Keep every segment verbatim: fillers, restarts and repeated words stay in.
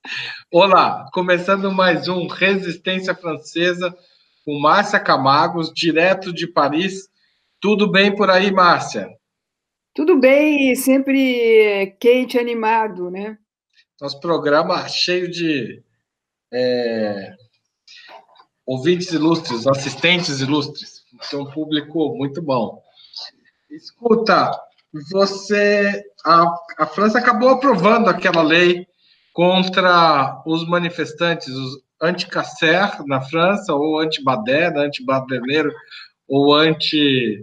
Olá, começando mais um Resistência Francesa com Márcia Camagos, direto de Paris. Tudo bem por aí, Márcia? Tudo bem, sempre quente e animado, né? Nosso programa cheio de é, ouvintes ilustres, assistentes ilustres. Tem um público muito bom. Escuta, você, a, a França acabou aprovando aquela lei contra os manifestantes, os anti-Casser na França, ou anti-Bader, anti-Badeleiro, ou anti,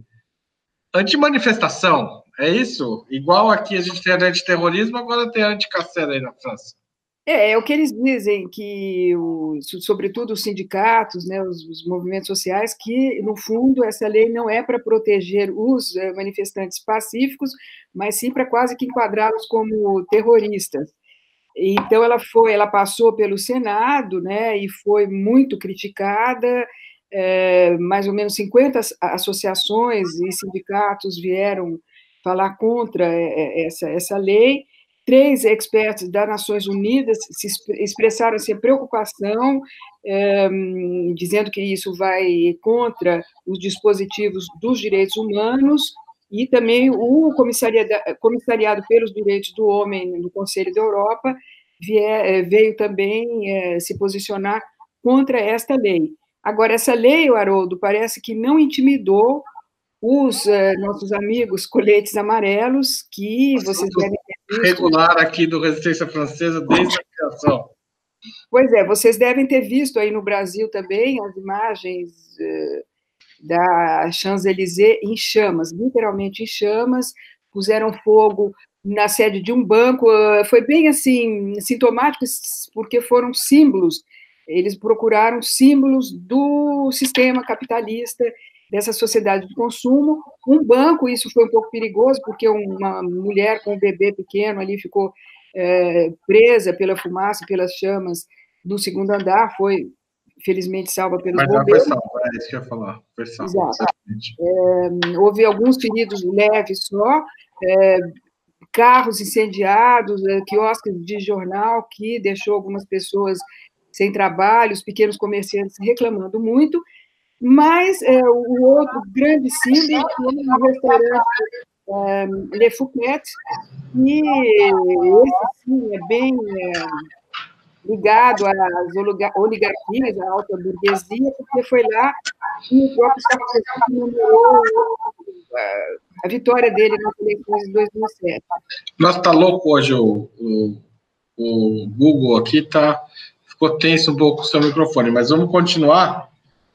anti-manifestação. É isso? Igual aqui a gente tem antiterrorismo, agora tem anti-Casser aí na França. É, é o que eles dizem, que, os, sobretudo os sindicatos, né, os, os movimentos sociais, que, no fundo, essa lei não é para proteger os eh, manifestantes pacíficos, mas sim para quase que enquadrá-los como terroristas. Então, ela foi, ela passou pelo Senado, né, e foi muito criticada. É, mais ou menos cinquenta associações e sindicatos vieram falar contra essa, essa lei. Três expertos das Nações Unidas se expressaram assim, preocupação, é, dizendo que isso vai contra os dispositivos dos direitos humanos, e também o comissariado, comissariado pelos direitos do homem no Conselho da Europa vier, veio também é, se posicionar contra esta lei. Agora, essa lei, Haroldo, parece que não intimidou os uh, nossos amigos coletes amarelos, que vocês devem ter visto. Regular aqui do Resistência Francesa desde a criação. Pois é, vocês devem ter visto aí no Brasil também as imagens uh, da Champs-Élysées em chamas, literalmente em chamas, puseram fogo na sede de um banco. Uh, foi bem assim, sintomático, porque foram símbolos. Eles procuraram símbolos do sistema capitalista, dessa sociedade de consumo. Um banco, isso foi um pouco perigoso, porque uma mulher com um bebê pequeno ali ficou é, presa pela fumaça, pelas chamas do segundo andar, foi felizmente salva pelos Mas já foi bombeiros. salva, é isso que eu ia falar. Foi salva. Exato. É, houve alguns feridos leves só, é, carros incendiados, é, quiosques de jornal que deixou algumas pessoas sem trabalho, os pequenos comerciantes reclamando muito. Mas é, o outro grande símbolo foi o restaurante é, Le Fouquet, e esse sim é bem é, ligado às oligarquias, à alta burguesia, porque foi lá que o próprio Sarkozy comemorou a vitória dele nas eleições de dois mil e sete. Nossa, tá louco hoje o, o, o Google aqui, tá, ficou tenso um pouco o seu microfone, mas vamos continuar.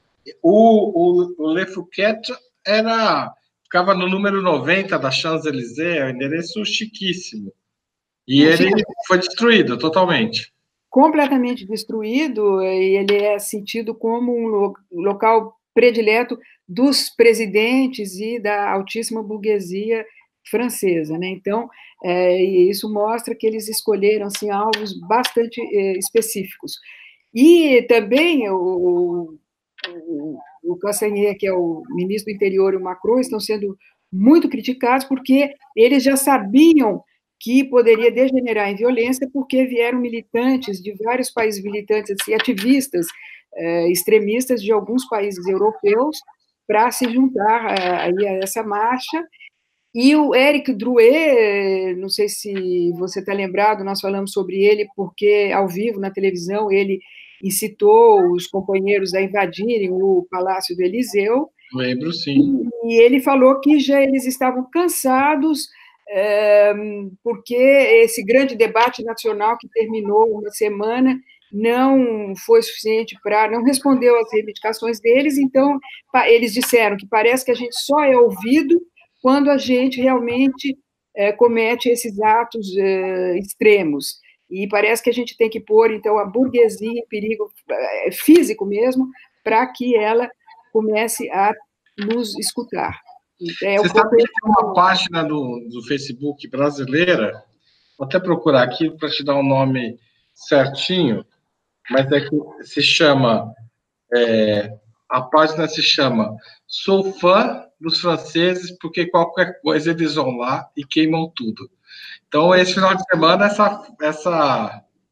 O, o, o Le Fouquet era, ficava no número noventa da Champs-Élysées, é um endereço chiquíssimo. E ele foi destruído totalmente. Completamente destruído, e ele é sentido como um local predileto dos presidentes e da altíssima burguesia francesa, né? Então, é, isso mostra que eles escolheram assim, alvos bastante é, específicos. E também o, o, o Castaner, que é o ministro do Interior, e o Macron estão sendo muito criticados porque eles já sabiam que poderia degenerar em violência, porque vieram militantes de vários países, militantes e ativistas eh, extremistas de alguns países europeus para se juntar a, a essa marcha. E o Eric Drouet, não sei se você está lembrado, nós falamos sobre ele, porque ao vivo na televisão ele incitou os companheiros a invadirem o Palácio do Eliseu. Lembro, sim. E ele falou que já eles estavam cansados, é, porque esse grande debate nacional que terminou uma semana não foi suficiente para, não respondeu às reivindicações deles, então eles disseram que parece que a gente só é ouvido quando a gente realmente é, comete esses atos é, extremos. E parece que a gente tem que pôr, então, a burguesia em perigo é, físico mesmo, para que ela comece a nos escutar. É, Você sabe que tem uma página do, do Facebook brasileira, vou até procurar aqui para te dar o um nome certinho, mas é que se chama, é, a página se chama Sou Fã dos Franceses, porque qualquer coisa eles vão lá e queimam tudo. Então, esse final de semana, essa, essa,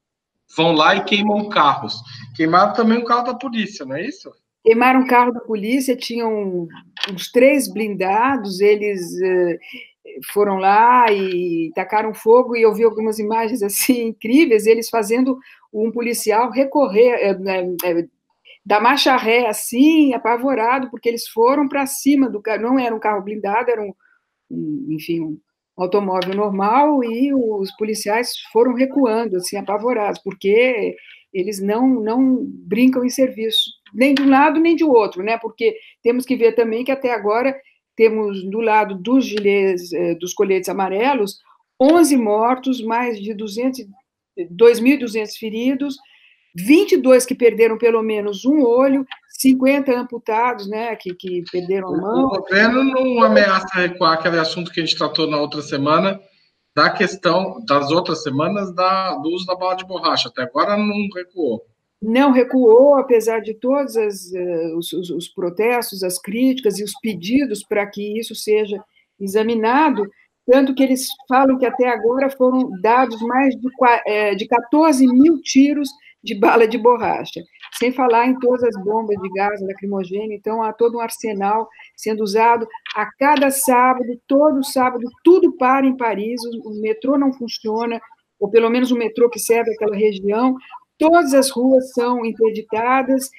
vão lá e queimam carros. Queimaram também o carro da polícia, não é isso? Queimaram o carro da polícia, tinham uns três blindados, eles uh, foram lá e tacaram fogo, e eu vi algumas imagens assim incríveis, eles fazendo um policial recorrer, uh, uh, da marcha ré, assim, apavorado, porque eles foram para cima do carro, não era um carro blindado, era um, um enfim, um automóvel normal, e os policiais foram recuando, assim, apavorados, porque eles não, não brincam em serviço, nem de um lado nem de outro, né? Porque temos que ver também que até agora temos do lado dos gilets, dos coletes amarelos, onze mortos, mais de duzentos, dois mil e duzentos feridos, vinte e dois que perderam pelo menos um olho, cinquenta amputados, né, que, que perderam a mão. O governo não ameaça recuar aquele assunto que a gente tratou na outra semana, da questão das outras semanas da, do uso da bala de borracha. Até agora não recuou. Não recuou, apesar de todos as, uh, os, os, os protestos, as críticas e os pedidos para que isso seja examinado, tanto que eles falam que até agora foram dados mais de, de quatorze mil tiros de bala de borracha, sem falar em todas as bombas de gás lacrimogêneo. Então, há todo um arsenal sendo usado a cada sábado, todo sábado, tudo para em Paris, o metrô não funciona, ou pelo menos o metrô que serve aquela região, todas as ruas são interditadas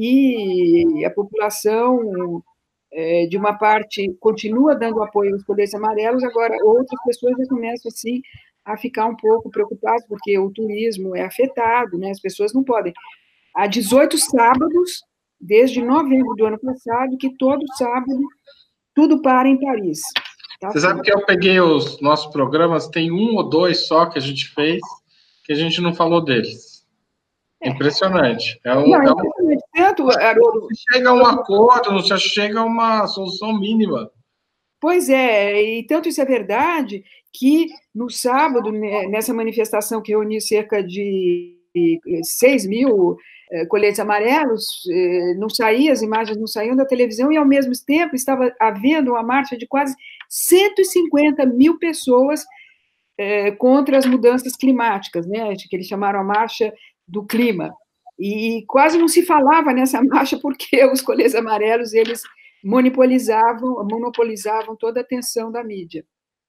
e a população, de uma parte, continua dando apoio aos coletes amarelos, agora outras pessoas já começam, assim, a ficar um pouco preocupadas, porque o turismo é afetado, né? As pessoas não podem. Há dezoito sábados, desde novembro do ano passado, que todo sábado, tudo para em Paris. Tá? Você sabe que eu peguei os nossos programas, tem um ou dois só que a gente fez, que a gente não falou deles. É. Impressionante. É um, não, é impressionante. Um... Tanto, Haroldo... Não se chega a um acordo, não se chega a uma solução mínima. Pois é, e tanto isso é verdade que no sábado, nessa manifestação que reuniu cerca de seis mil coletes amarelos, não saía, as imagens não saíam da televisão, e ao mesmo tempo estava havendo uma marcha de quase cento e cinquenta mil pessoas contra as mudanças climáticas, né, que eles chamaram a marcha do clima. E quase não se falava nessa marcha porque os coletes amarelos, eles monopolizavam, monopolizavam toda a atenção da mídia.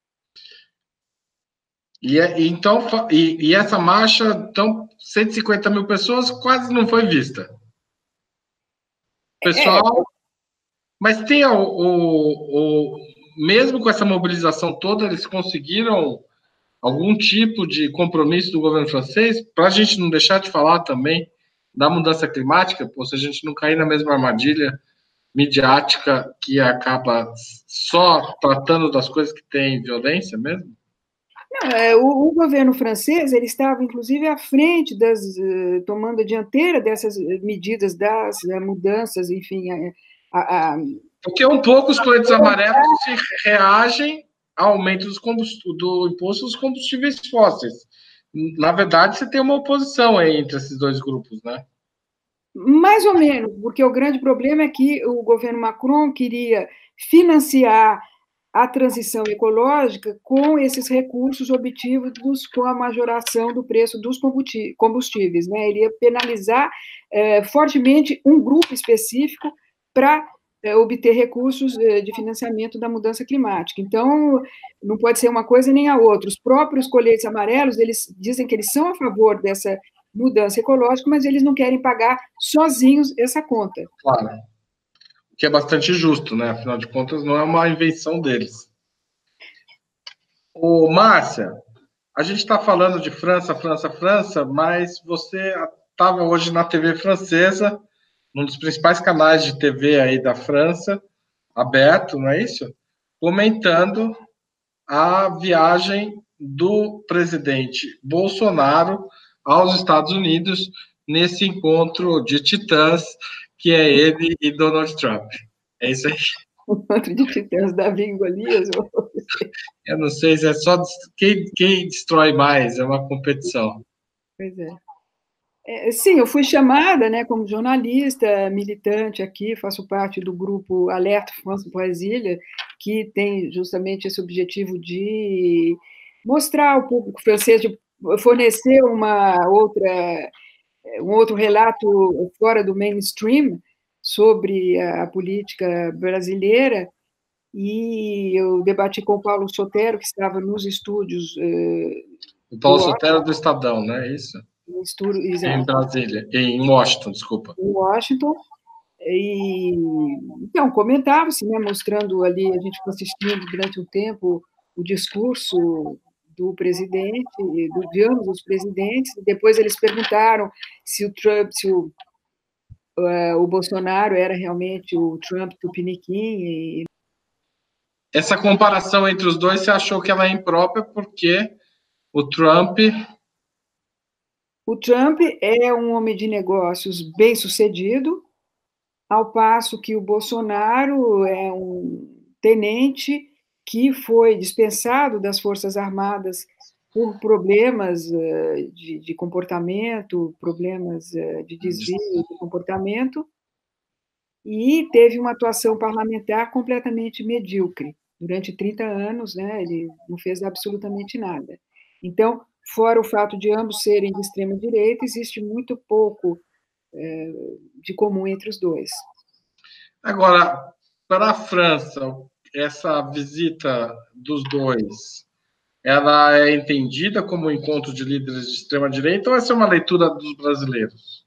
E, então, e, e essa marcha, então, cento e cinquenta mil pessoas quase não foi vista. Pessoal, é. Mas tem o, o, o... Mesmo com essa mobilização toda, eles conseguiram algum tipo de compromisso do governo francês, para a gente não deixar de falar também da mudança climática, ou se a gente não cair na mesma armadilha midiática que acaba só tratando das coisas que têm violência mesmo? Não, é, o, o governo francês, ele estava, inclusive, à frente, das, uh, tomando a dianteira dessas medidas, das uh, mudanças, enfim. A, a, a... Porque um pouco os coletes amarelos se reagem ao aumento dos do imposto dos combustíveis fósseis. Na verdade, você tem uma oposição aí entre esses dois grupos, né? Mais ou menos, porque o grande problema é que o governo Macron queria financiar a transição ecológica com esses recursos obtidos com a majoração do preço dos combustíveis, né? Ele ia penalizar é, fortemente um grupo específico para é, obter recursos é, de financiamento da mudança climática. Então, não pode ser uma coisa nem a outra. Os próprios coletes amarelos, eles dizem que eles são a favor dessa mudança ecológica, mas eles não querem pagar sozinhos essa conta. Claro. Que é bastante justo, né? Afinal de contas, não é uma invenção deles. Ô, Márcia, a gente está falando de França, França, França, mas você estava hoje na T V francesa, num dos principais canais de T V aí da França, aberto, não é isso? Comentando a viagem do presidente Bolsonaro aos Estados Unidos nesse encontro de titãs que é ele e Donald Trump. É isso aí. O encontro de titãs, Davi e Golias? Eu não sei se é só quem, quem destrói mais, é uma competição. Pois é. É, sim, eu fui chamada, né, como jornalista, militante aqui, faço parte do grupo Alerta France Brasília, que tem justamente esse objetivo de mostrar ao público francês, de fornecer uma outra, um outro relato fora do mainstream sobre a política brasileira, e eu debati com o Paulo Sotero, que estava nos estúdios... O Paulo Sotero do Estadão, não é isso? No estúdio, exato. Em Brasília, em Washington, desculpa. Em Washington. E, então, comentava-se, né, mostrando ali, a gente foi assistindo durante um tempo o discurso do presidente, do, de ambos os presidentes, e depois eles perguntaram se o Trump, se o, uh, o Bolsonaro era realmente o Trump tupiniquim. E... Essa comparação entre os dois, você achou que ela é imprópria porque o Trump... O Trump é um homem de negócios bem-sucedido, ao passo que o Bolsonaro é um tenente que foi dispensado das Forças Armadas por problemas de, de comportamento, problemas de desvio de comportamento, e teve uma atuação parlamentar completamente medíocre. Durante trinta anos, né, ele não fez absolutamente nada. Então, fora o fato de ambos serem de extrema-direita, existe muito pouco é, de comum entre os dois. Agora, para a França, essa visita dos dois, ela é entendida como um encontro de líderes de extrema-direita ou essa é uma leitura dos brasileiros?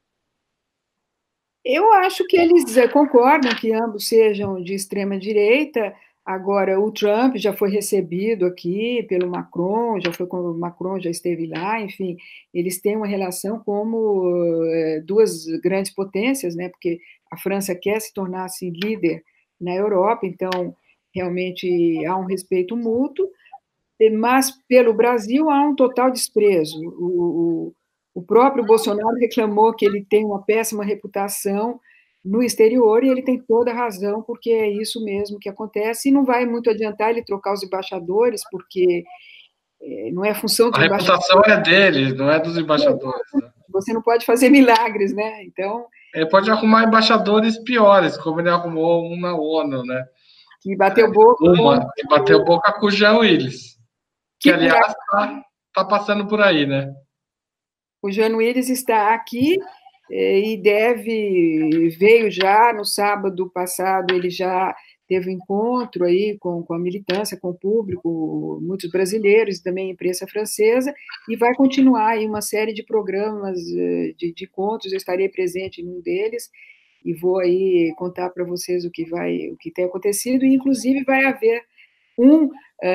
Eu acho que eles concordam que ambos sejam de extrema-direita. Agora, o Trump já foi recebido aqui pelo Macron, já foi quando o Macron já esteve lá, enfim, eles têm uma relação como duas grandes potências, né? Porque a França quer se tornar assim, líder na Europa, então realmente há um respeito mútuo, mas pelo Brasil há um total desprezo. O, o próprio Bolsonaro reclamou que ele tem uma péssima reputação no exterior, e ele tem toda a razão, porque é isso mesmo que acontece, e não vai muito adiantar ele trocar os embaixadores, porque não é função dos embaixadores. A reputação é dele, não é dos embaixadores. Né? Você não pode fazer milagres, né? Então... Ele pode arrumar embaixadores piores, como ele arrumou um na ONU, né? Que bateu boca. Uma, que bateu boca com o Jean Willis. Que, que aliás, está tá passando por aí, né? O Jean Willis está aqui e deve, veio já no sábado passado, ele já teve um encontro aí com, com a militância, com o público, muitos brasileiros, também a imprensa francesa, e vai continuar aí uma série de programas, de, de encontros, eu estarei presente em um deles, e vou aí contar para vocês o que vai, o que tem acontecido, e inclusive vai haver um,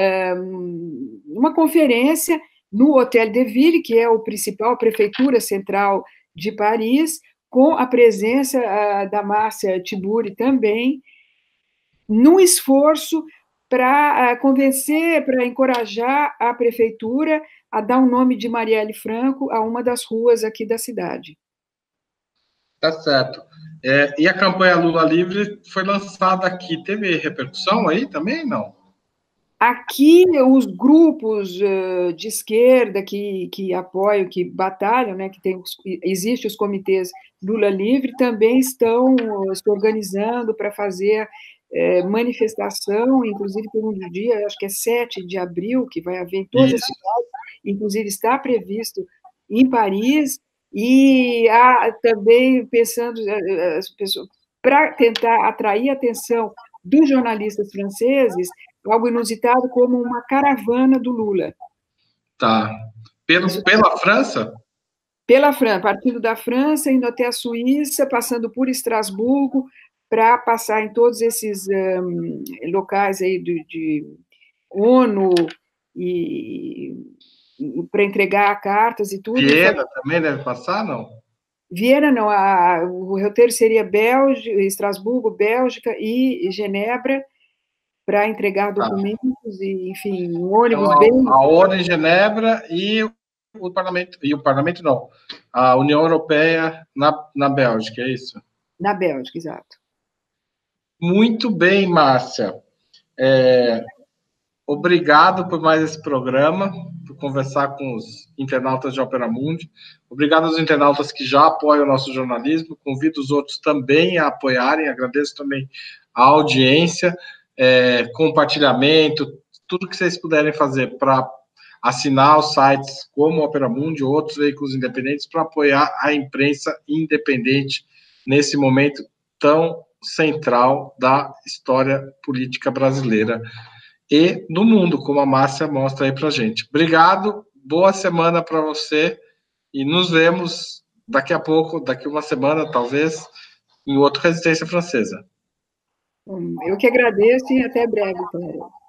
uma conferência no Hôtel de Ville, que é o principal prefeitura central de Paris, com a presença da Márcia Tiburi também, num esforço para convencer, para encorajar a prefeitura a dar o nome de Marielle Franco a uma das ruas aqui da cidade. Tá certo. É, e a campanha Lula Livre foi lançada aqui, teve repercussão aí também, não? Aqui, os grupos de esquerda que, que apoiam, que batalham, né, que tem, existem os comitês Lula Livre, também estão se organizando para fazer é, manifestação, inclusive por um dia, acho que é sete de abril, que vai haver em todas Isso. as cidades, inclusive está previsto em Paris, e há também pensando, as pessoas, para tentar atrair a atenção dos jornalistas franceses, algo inusitado como uma caravana do Lula. Tá. Pelo, pela França? Pela França, partindo da França, indo até a Suíça, passando por Estrasburgo, para passar em todos esses um, locais aí de, de ONU, e, e para entregar cartas e tudo. Viena e também deve passar, não? Viena não, a, o roteiro seria Bélgica, Estrasburgo, Bélgica e Genebra, para entregar documentos, ah. e, enfim, um ônibus então, bem... A ONU em Genebra e o Parlamento, e o Parlamento não, a União Europeia na, na Bélgica, é isso? Na Bélgica, exato. Muito bem, Márcia. É, obrigado por mais esse programa, por conversar com os internautas de Opera Mundi. Obrigado aos internautas que já apoiam o nosso jornalismo. Convido os outros também a apoiarem. Agradeço também a audiência. É, compartilhamento, tudo que vocês puderem fazer para assinar os sites como o Opera Mundi e outros veículos independentes para apoiar a imprensa independente nesse momento tão central da história política brasileira e no mundo, como a Márcia mostra aí para a gente. Obrigado, boa semana para você e nos vemos daqui a pouco, daqui uma semana, talvez, em outro Resistência Francesa. Eu que agradeço e até breve, Clara.